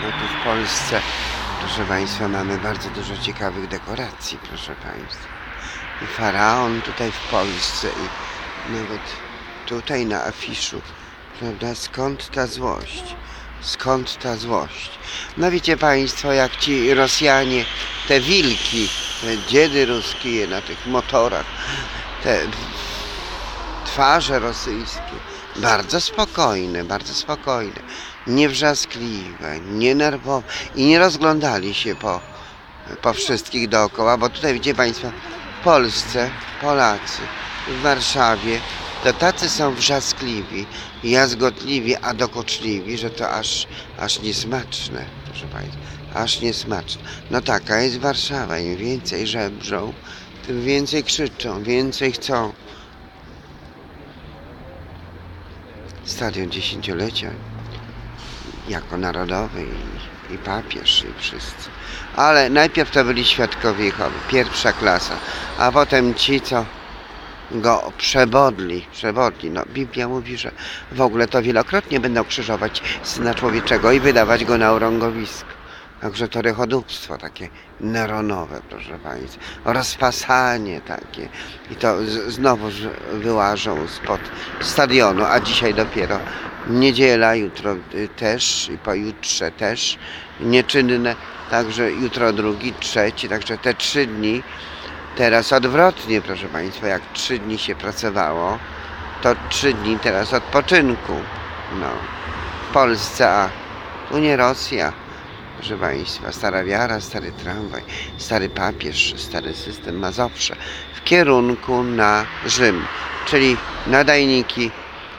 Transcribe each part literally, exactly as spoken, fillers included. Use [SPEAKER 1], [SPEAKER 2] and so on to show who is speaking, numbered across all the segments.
[SPEAKER 1] tu w Polsce, proszę Państwa, mamy bardzo dużo ciekawych dekoracji, proszę Państwa. I faraon tutaj w Polsce i nawet tutaj na afiszu, prawda, skąd ta złość? Skąd ta złość? No wiecie Państwo, jak ci Rosjanie, te wilki, te dziedy ruskie na tych motorach, te twarze rosyjskie, bardzo spokojne, bardzo spokojne, niewrzaskliwe, nienerwowe i nie rozglądali się po, po wszystkich dookoła, bo tutaj widzicie Państwo, w Polsce, Polacy, w Warszawie, to tacy są wrzaskliwi, jazgotliwi, a dokuczliwi, że to aż, aż niesmaczne, proszę Państwa, aż niesmaczne. No taka jest Warszawa, im więcej żebrzą, tym więcej krzyczą, więcej chcą. Stadion dziesięciolecia jako narodowy i, i papież i wszyscy. Ale najpierw to byli świadkowie Jehowy, pierwsza klasa, a potem ci, co go przebodli, przebodli. No, Biblia mówi, że w ogóle to wielokrotnie będą krzyżować Syna Człowieczego i wydawać go na urągowisko. Także to rechodówstwo takie neronowe, proszę Państwa, rozpasanie takie. I to z, znowu wyłażą spod stadionu, a dzisiaj dopiero niedziela, jutro też i pojutrze też nieczynne, także jutro drugi, trzeci, także te trzy dni. Teraz odwrotnie, proszę Państwa, jak trzy dni się pracowało, to trzy dni teraz odpoczynku. No, w Polsce, a tu nie Rosja. Proszę Państwa, stara wiara, stary tramwaj, stary papież, stary system Mazowsze w kierunku na Rzym, czyli nadajniki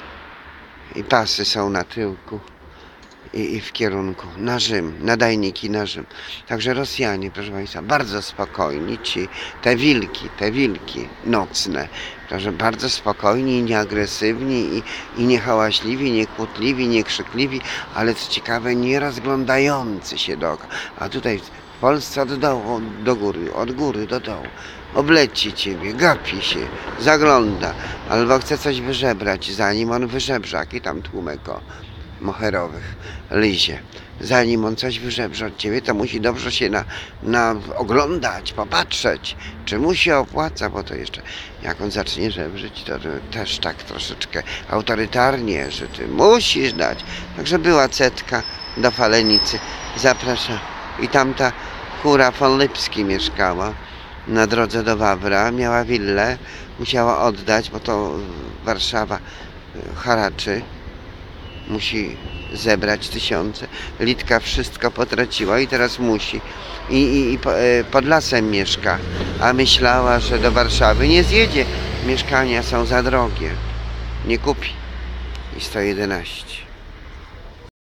[SPEAKER 1] i pasy są na tyłku i, i w kierunku na Rzym, nadajniki na Rzym. Także Rosjanie, proszę Państwa, bardzo spokojni, ci, te wilki, te wilki nocne, także bardzo spokojni i nieagresywni i, i niehałaśliwi, niekłótliwi, niekrzykliwi, ale co ciekawe, nie rozglądający się dookoła. A tutaj w Polsce od dołu do góry, od góry do dołu. Obleci ciebie, gapi się, zagląda, albo chce coś wyżebrać, zanim on wyżebrze, jaki tam tłumek o moherowych lizie. Zanim on coś wyżebrze od ciebie, to musi dobrze się na, na oglądać, popatrzeć, czy mu się opłaca, bo to jeszcze jak on zacznie żebrzyć, to też tak troszeczkę autorytarnie, że ty musisz dać. Także była cetka do Falenicy, zapraszam. I tamta Hura von Lipski mieszkała na drodze do Wawra, miała willę, musiała oddać, bo to Warszawa haraczy, musi zebrać tysiące. Litka wszystko potraciła i teraz musi. I, i, i pod lasem mieszka, a myślała, że do Warszawy nie zjedzie. Mieszkania są za drogie. Nie kupi. I sto jedenaście.